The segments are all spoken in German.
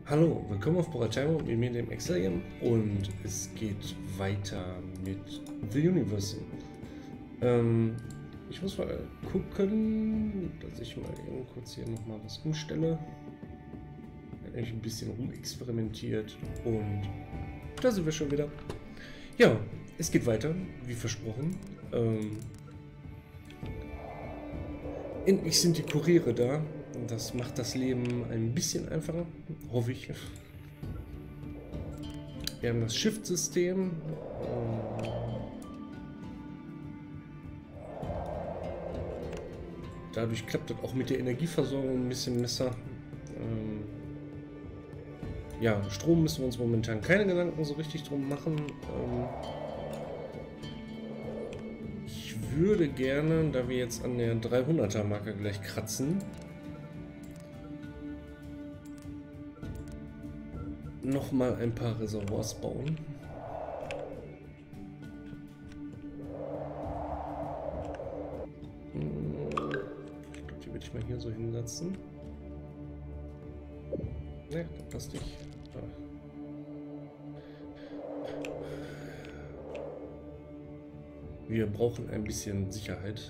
Hallo, willkommen auf Boratimer mit mir, dem Exilium, und es geht weiter mit The Universe. Ähm, Ich muss mal gucken, dass ich mal eben kurz hier nochmal was umstelle. Da habe ich ein bisschen rumexperimentiert und da sind wir schon wieder. Ja, es geht weiter, wie versprochen. Endlich sind die Kuriere da. Das macht das Leben ein bisschen einfacher, hoffe ich. Wir haben das Shift-System. Dadurch klappt das auch mit der Energieversorgung ein bisschen besser. Ja, Strom müssen wir uns momentan keine Gedanken so richtig drum machen. Ich würde gerne, da wir jetzt an der 300er Marke gleich kratzen, nochmal ein paar Reservoirs bauen. Ich glaube, die würde ich mal hier so hinsetzen. Ne, das passt nicht. Ah. Wir brauchen ein bisschen Sicherheit.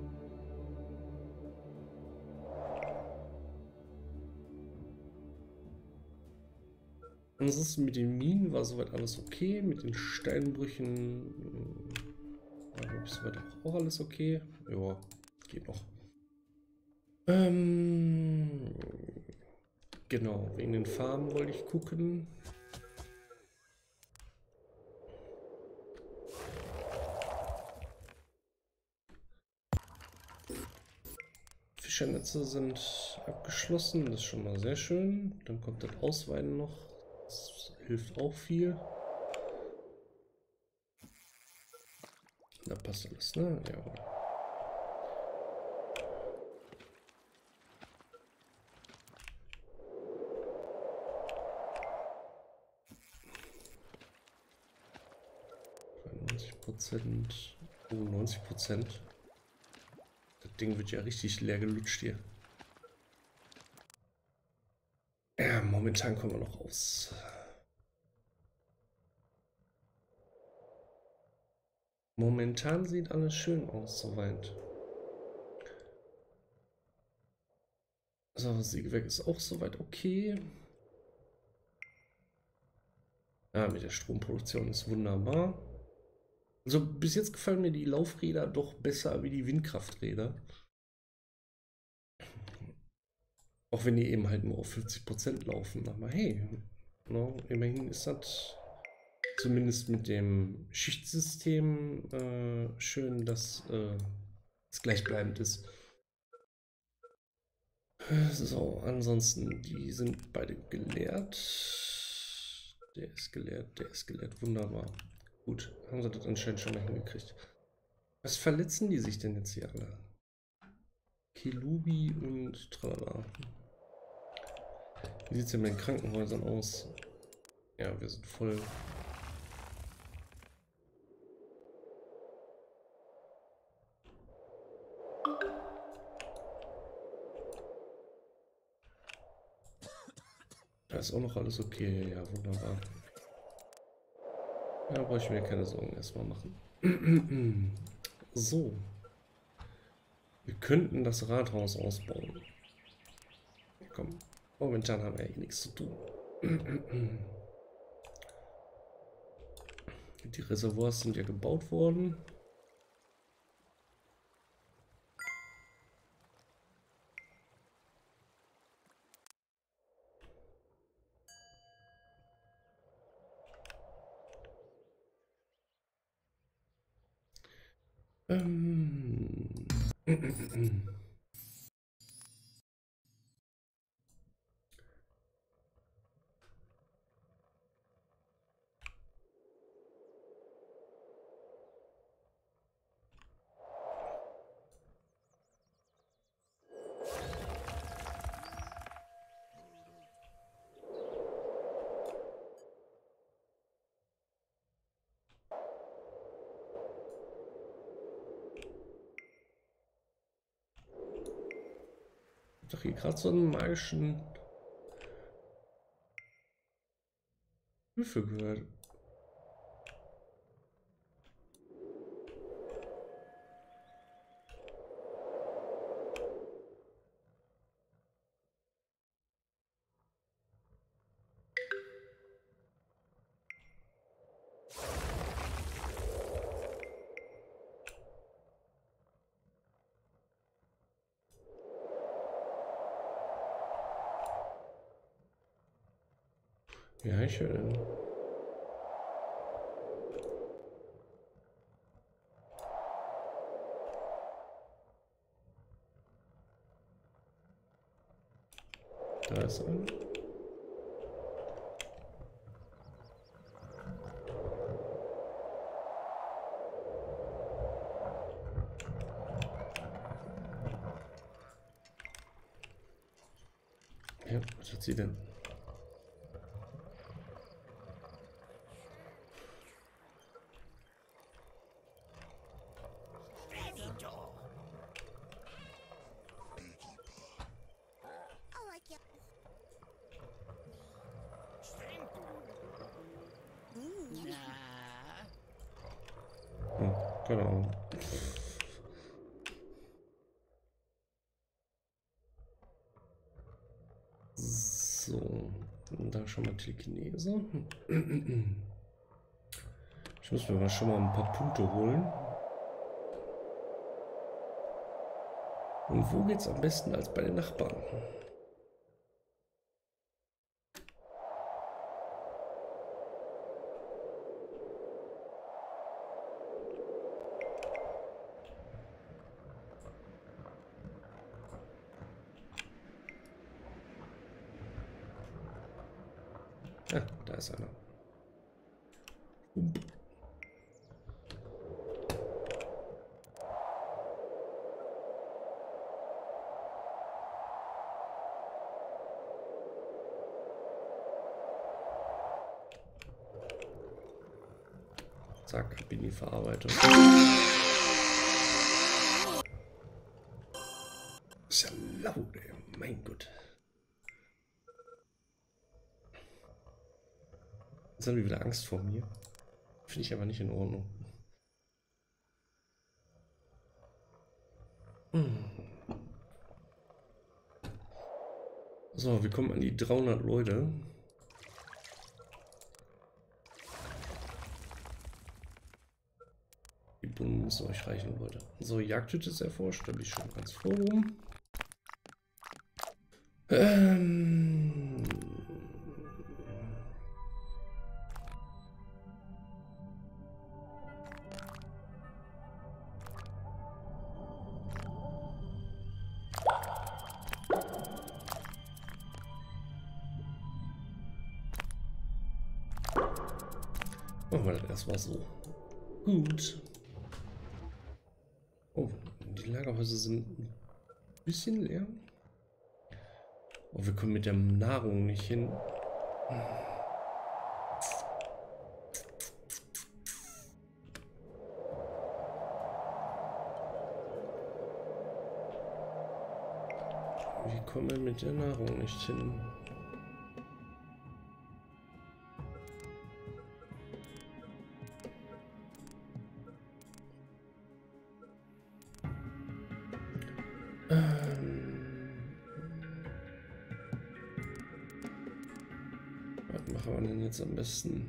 Ansonsten mit den Minen war soweit alles okay. Mit den Steinbrüchen war soweit auch alles okay. Ja, geht noch. Genau, wegen den Farben wollte ich gucken. Fischernetze sind abgeschlossen, das ist schon mal sehr schön. Dann kommt das Ausweiden noch, das hilft auch viel. Da passt alles, ne? Ja. 90%. Oh, 90%. Das Ding wird ja richtig leer gelutscht hier. Ja, momentan kommen wir noch aus. Momentan sieht alles schön aus, soweit. So, das Sägewerk ist auch soweit okay. Ja, mit der Stromproduktion ist wunderbar. Also bis jetzt gefallen mir die Laufräder doch besser wie die Windkrafträder. Auch wenn die eben halt nur auf 50% laufen. Aber hey, no, immerhin ist das zumindest mit dem Schichtsystem schön, dass es gleichbleibend ist. So, ansonsten, die sind beide geleert. Der ist geleert, der ist geleert. Wunderbar. Gut, haben sie das anscheinend schon mal hingekriegt. Was verletzen die sich denn jetzt hier alle? Kelubi und tralala. Wie sieht es denn mit den Krankenhäusern aus? Ja, wir sind voll. Da ist auch noch alles okay. Ja, wunderbar. Ja, brauche ich mir keine Sorgen erstmal machen. So. Wir könnten das Rathaus ausbauen. Komm, momentan haben wir ja nichts zu tun. Die Reservoirs sind ja gebaut worden. Ähm. Doch hier gerade so einen magischen. Höfe gehört. Ja, ich höre den. Da ist er. Ja, was hat sie denn? Hm, keine Ahnung. So, da schon mal Telekinese. Ich muss mir mal schon mal ein paar Punkte holen. Und wo geht's am besten als bei den Nachbarn? Ja, da ist einer. Zack, bin die Verarbeitung. Ist ja laut, ey. Mein Gott. Jetzt haben die wieder Angst vor mir. Finde ich aber nicht in Ordnung. So, wir kommen an die 300 Leute. Die Bunnen müssen euch reichen, Leute. So, Jagdhütte ist erforscht, da bin ich schon ganz froh drum. Machen wir das erstmal so. Gut. Oh, die Lagerhäuser sind ein bisschen leer. Oh, wir kommen mit der Nahrung nicht hin. Wir kommen mit der Nahrung nicht hin. Was machen wir denn jetzt am besten?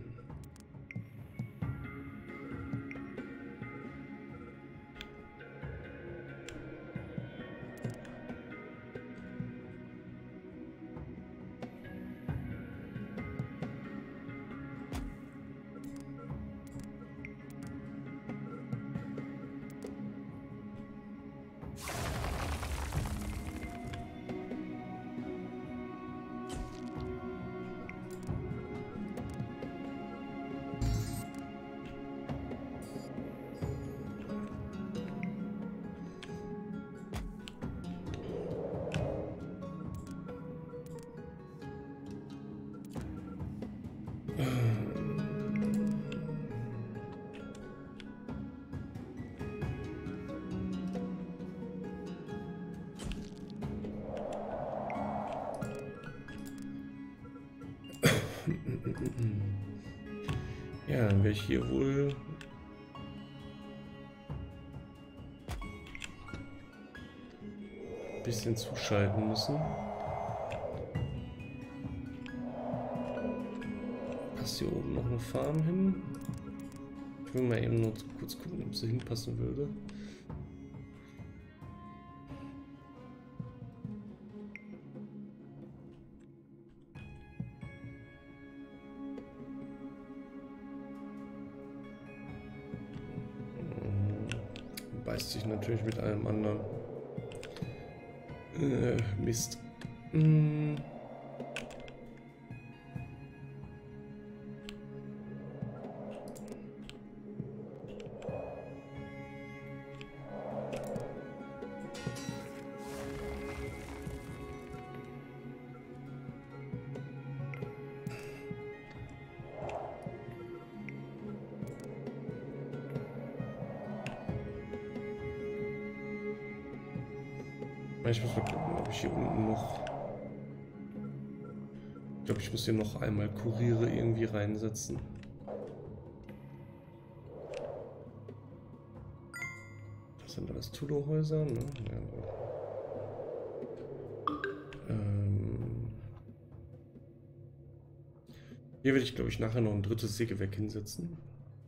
Ja, dann werde ich hier wohl ein bisschen zuschalten müssen. Passt hier oben noch eine Farm hin? Ich will mal eben nur kurz gucken, ob sie hinpassen würde. Beißt sich natürlich mit allem anderen. Mist. Ich muss mal gucken, ob ich hier unten noch... Ich glaube, ich muss hier noch einmal Kuriere irgendwie reinsetzen. Das sind alles Tudo-Häuser, ne? Ja. Hier werde ich, glaube ich, nachher noch ein drittes Sägewerk hinsetzen.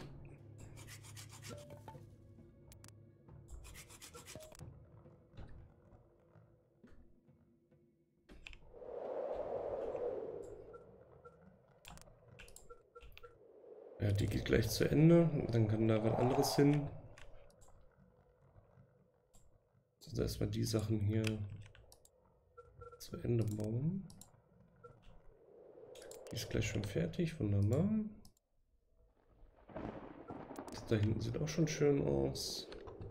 Ja, die geht gleich zu Ende. Dann kann da was anderes hin. Also erstmal die Sachen hier zu Ende bauen. Die ist gleich schon fertig. Wunderbar. Das da hinten sieht auch schon schön aus.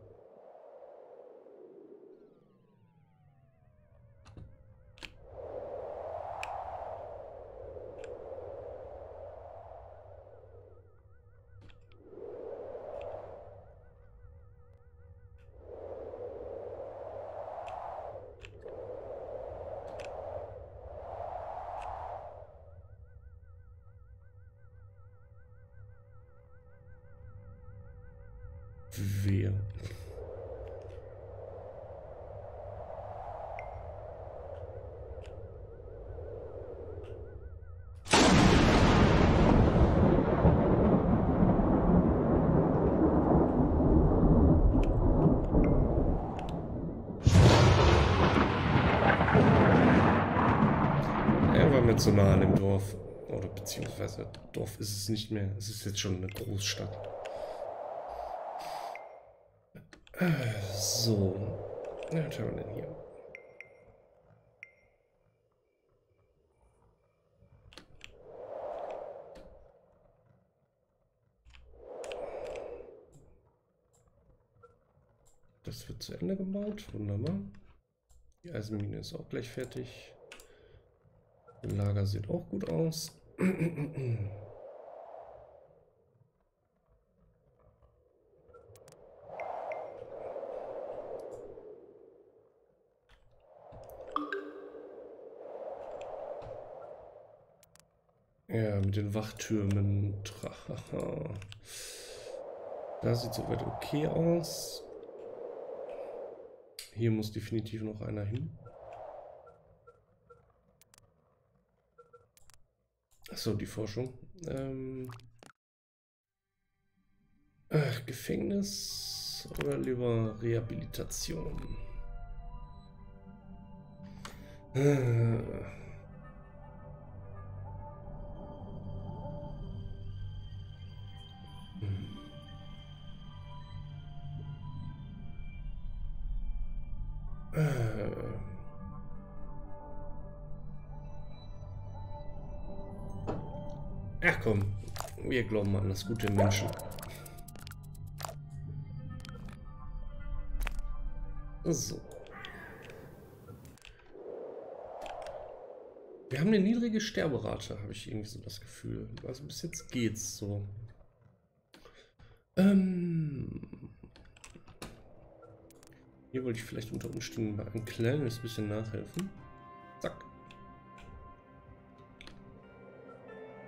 Wer? Er war mir zu nah an dem Dorf. Oder beziehungsweise Dorf ist es nicht mehr. Es ist jetzt schon eine Großstadt. So. Na, was haben wir denn hier? Das wird zu Ende gebaut. Wunderbar. Die Eisenmine ist auch gleich fertig. Das Lager sieht auch gut aus. Ja, mit den Wachtürmen. Das sieht soweit okay aus. Hier muss definitiv noch einer hin. Achso, die Forschung. Gefängnis oder lieber Rehabilitation? Ach komm, wir glauben an das gute Menschen. So. Wir haben eine niedrige Sterberate, habe ich irgendwie so das Gefühl. Also bis jetzt geht's so. Hier wollte ich vielleicht unter Umständen mal ein kleines bisschen nachhelfen. Zack.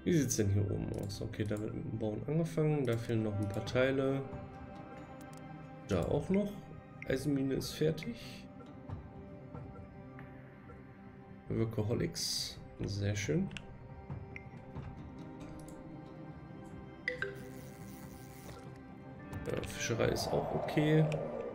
Wie sieht es denn hier oben aus? Okay, da wird mit dem Bauen angefangen. Da fehlen noch ein paar Teile. Da auch noch. Eisenmine ist fertig. Workaholics. Sehr schön. Ja, Fischerei ist auch okay.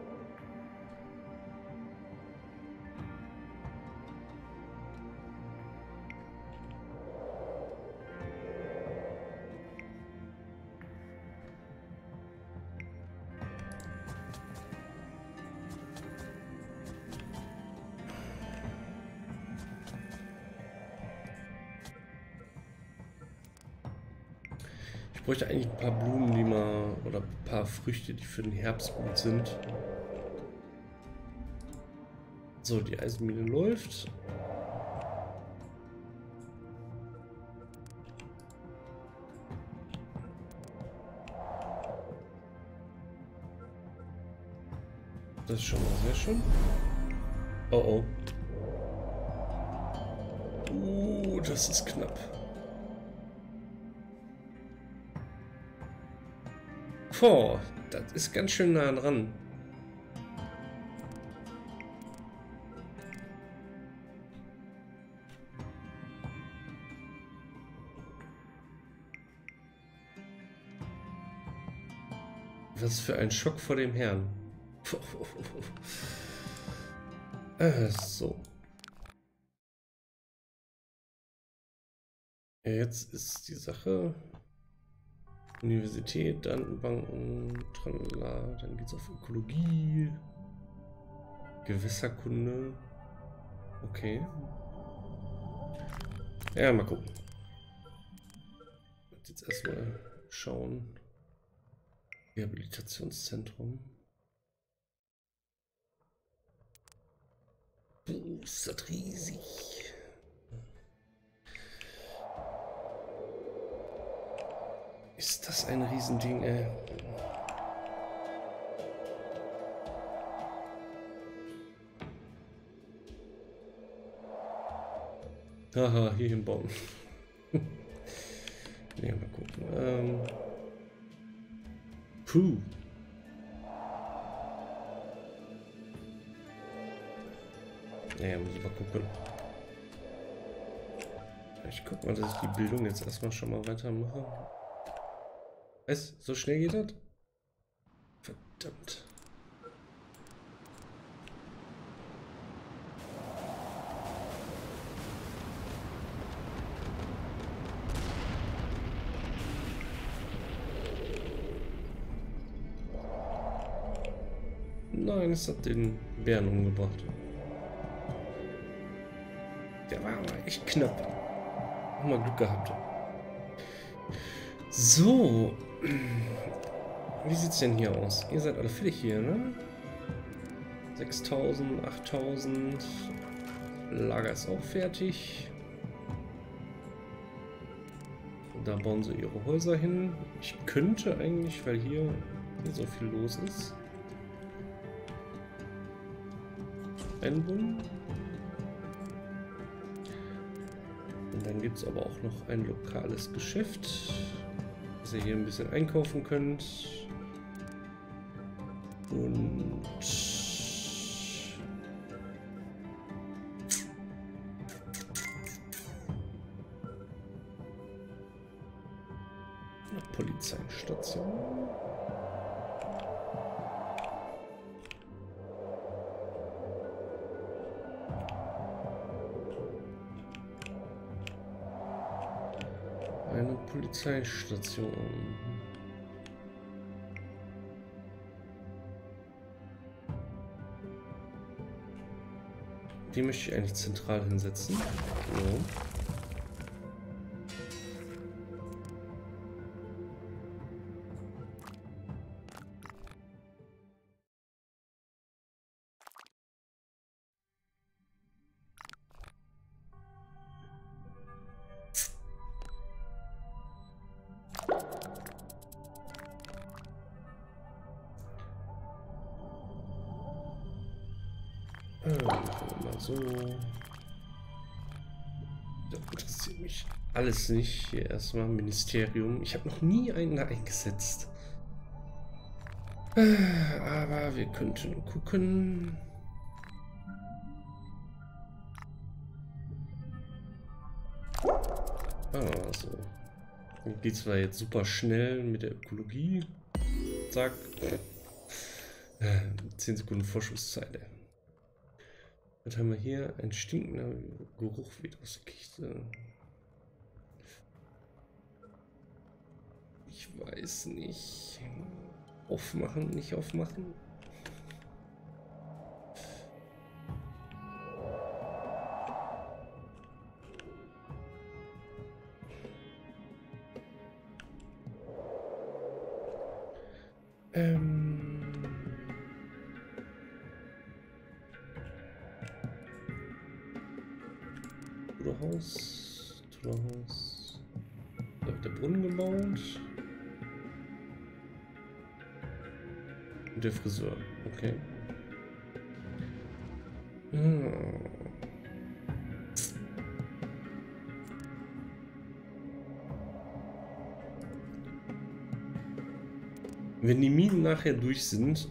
Ich bräuchte eigentlich ein paar Blumen, die mal, oder ein paar Früchte, die für den Herbst gut sind. So, die Eisenmine läuft. Das ist schon mal sehr schön. Oh oh. Das ist knapp. Boah, das ist ganz schön nah dran. Was für ein Schock vor dem Herrn. So. Ja, jetzt ist die Sache. Universität, Datenbanken, tralala, dann geht's auf Ökologie, Gewässerkunde. Okay. Ja, mal gucken. Jetzt erstmal schauen. Rehabilitationszentrum. Ist das riesig. Ist das ein Riesending, ey. Haha, hier hinbauen. Ja, mal gucken. Puh. Naja, muss ich mal gucken. Ich guck mal, dass ich die Bildung jetzt erstmal schon mal weitermache. Was? So schnell geht das? Verdammt. Nein, es hat den Bären umgebracht. Der war aber echt knapp. Haben wir Glück gehabt. So. Wie sieht's denn hier aus? Ihr seid alle fertig hier, ne? 6000, 8000. Lager ist auch fertig. Da bauen sie ihre Häuser hin. Ich könnte eigentlich, weil hier so viel los ist, einbauen. Und dann gibt es aber auch noch ein lokales Geschäft, dass ihr hier ein bisschen einkaufen könnt. Und eine Polizeistation. Eine Polizeistation. Die möchte ich eigentlich zentral hinsetzen. So. Machen wir mal so. Das interessiert mich alles nicht. Hier erstmal Ministerium. Ich habe noch nie einen eingesetzt. Aber wir könnten gucken. Also. Geht zwar jetzt super schnell mit der Ökologie. Zack. 10 Sekunden Vorschusszeit. Was haben wir hier? Ein stinkender Geruch wieder aus der Kiste. Ich weiß nicht. Aufmachen, nicht aufmachen. Haus. Da wird der Brunnen gebaut. Und der Friseur. Okay. Wenn die Minen nachher durch sind,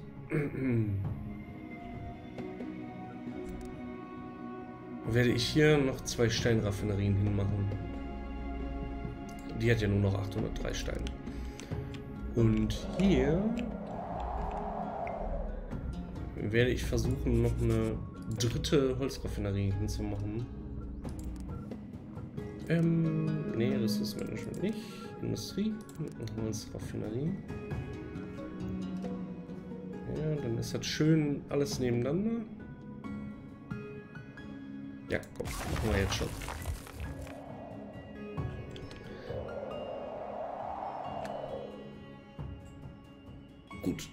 werde ich hier noch 2 Steinraffinerien hinmachen. Die hat ja nur noch 803 Steine. Und hier werde ich versuchen, noch eine 3. Holzraffinerie hinzumachen. Nee, Ressourcenmanagement nicht. Industrie, Holzraffinerie. Ja, dann ist das schön alles nebeneinander. Ja, komm, machen wir jetzt schon. Gut.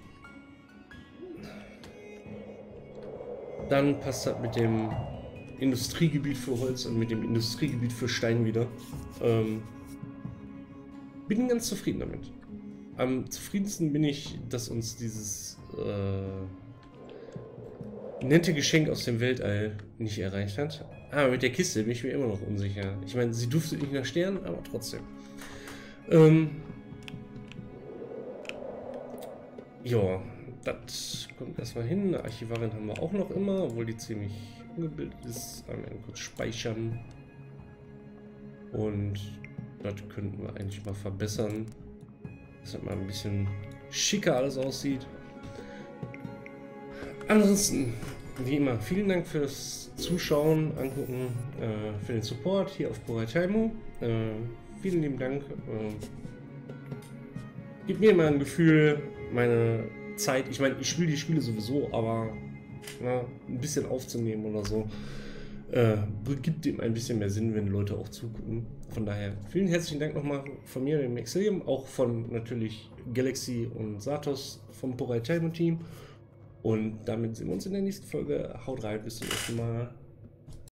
Dann passt das mit dem Industriegebiet für Holz und mit dem Industriegebiet für Stein wieder. Bin ganz zufrieden damit. Am zufriedensten bin ich, dass uns dieses nette Geschenk aus dem Weltall nicht erreicht hat. Aber mit der Kiste bin ich mir immer noch unsicher. Ich meine, sie duftet nicht nach Sternen, aber trotzdem. Ja, das kommt erstmal hin. Eine Archivarin haben wir auch noch immer, obwohl die ziemlich ungebildet ist. Einmal kurz speichern. Und das könnten wir eigentlich mal verbessern. Dass das mal ein bisschen schicker alles aussieht. Ansonsten, wie immer, vielen Dank fürs Zuschauen, Angucken, für den Support hier auf Borataimo. Vielen lieben Dank. Gibt mir immer ein Gefühl, meine Zeit, ich meine, ich spiele die Spiele sowieso, aber ein bisschen aufzunehmen oder so, gibt dem ein bisschen mehr Sinn, wenn Leute auch zugucken. Von daher, vielen herzlichen Dank nochmal von mir, dem Exilium, auch von natürlich Galaxy und Satos vom Borataimo Team. Und damit sehen wir uns in der nächsten Folge. Haut rein, bis zum nächsten Mal.